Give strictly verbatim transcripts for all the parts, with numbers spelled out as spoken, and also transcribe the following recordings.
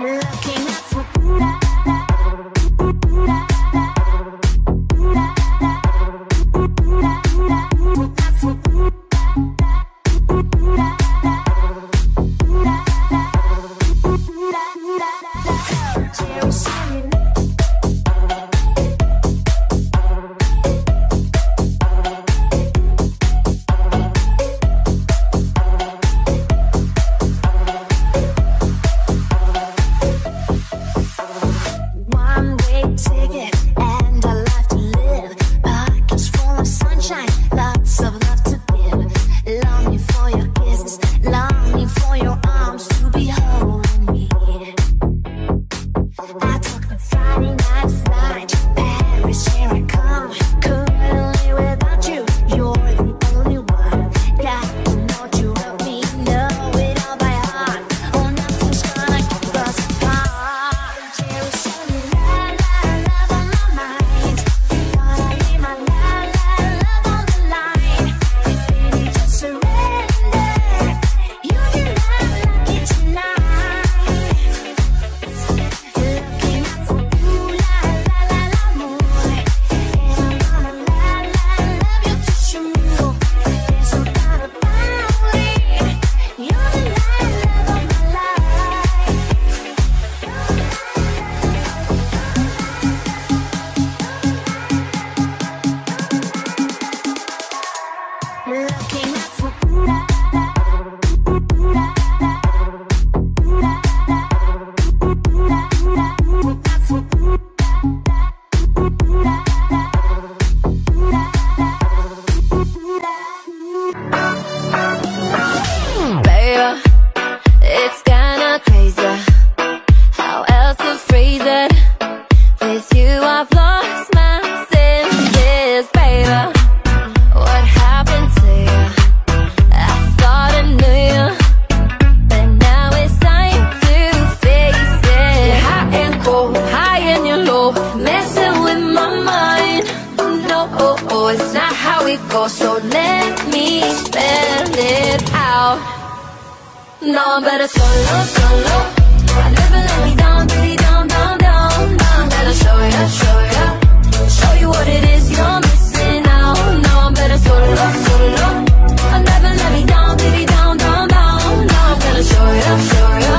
No, I'm better solo, solo. I never let me down, baby, down, down, down. Now I'm gonna show ya, show ya, show you what it is you're missing out. No, I'm better solo, solo. I never let me down, baby, down, down, down. Now I'm gonna show ya, show ya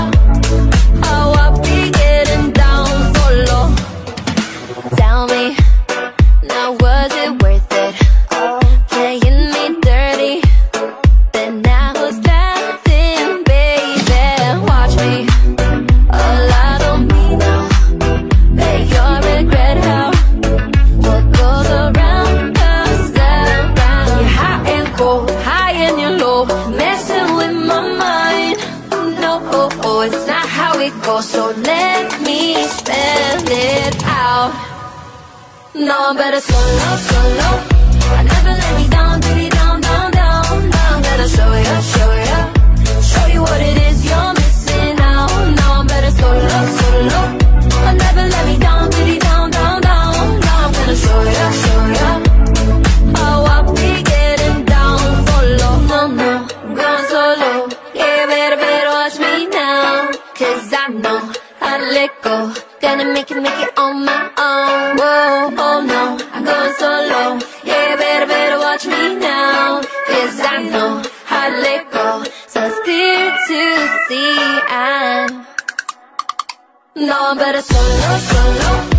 how I be getting down solo. Tell me, now was it worth it? Playing me dirty, then now who's laughing, baby? Watch me, a lot on me now. May you regret how what goes around comes around. You're hot and cold, high and you're low, messing with my mind. No, oh, oh, it's not how it goes, so let me spell it out. No, I'm better solo, solo. I never let me down, baby, down, down, down. Now I'm gonna show ya, show ya, show you what it is you're missing out. Now I'm better solo, solo. I never let me down, baby, down, down, down. Now I'm gonna show ya, show ya how I be getting down solo. No, no, I'm going solo. Yeah, better, better watch me now, cause I know how to let go. Gonna make it, make it on my own. Whoa, oh no, I'm going solo. Yeah, better, better watch me now, cause I know how to let go. So it's clear to see I know I'm better solo, solo.